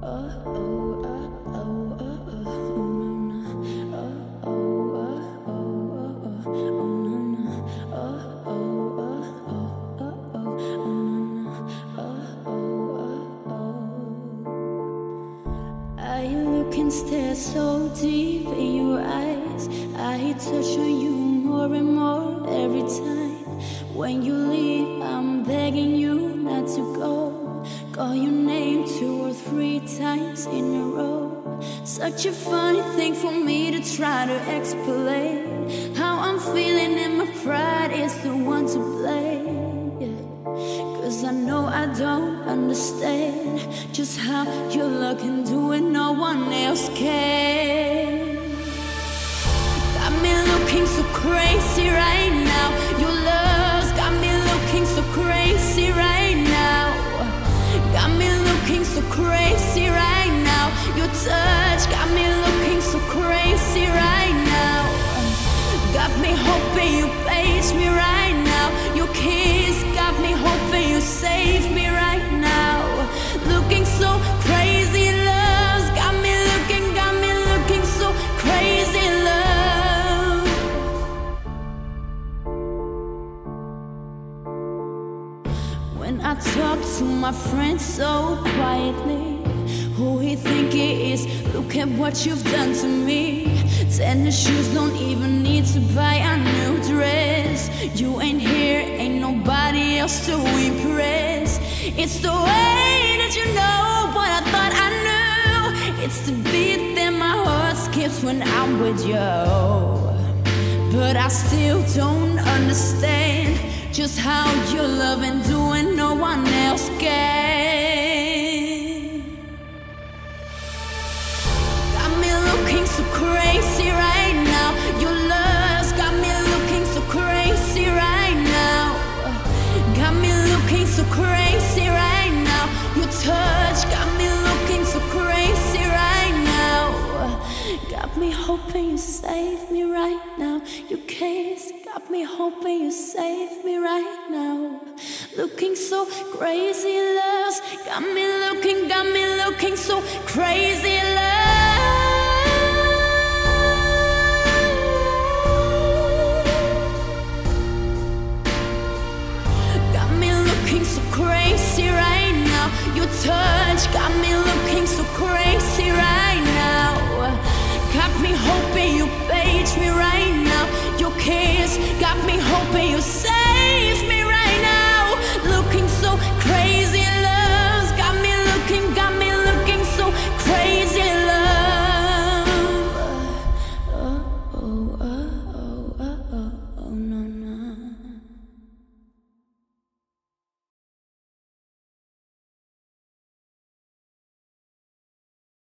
can stare so deep in your eyes. I touch on you more and more every time. When you leave, I'm begging you not to go. Call your name 2 or 3 times in a row. Such a funny thing for me to try to explain. How I'm feeling and my pride is the one to blame, yeah. 'Cause I know I don't understand just how you're looking, doing no one else can. Got me looking so crazy right now. Your love's got me looking so crazy right now. Got me looking so crazy right now. Your touch got me looking so crazy right now. Got me hoping you page me right now. Your kiss got me hoping you save me right now. Looking so crazy, love's got me looking so crazy, love. When I talk to my friends so quietly, who he think he is, look at what you've done to me. Tennis shoes, don't even need to buy a new dress. You ain't here, ain't nobody else to impress. It's the way that you know what I thought I knew. It's the beat that my heart skips when I'm with you. But I still don't understand just how you're loving, doing no one else can. Got me looking so crazy right now. Your love's got me looking so crazy right now. Got me looking so crazy right now. Your touch got me looking so crazy right now. Got me hoping you save me right now. Your kiss got me hoping you save me right now. Looking so crazy, love's got me looking so crazy, love. Got me looking so crazy right now. Your touch got me looking so crazy right now. Got me hoping you page me right now. Your kiss got me hoping you say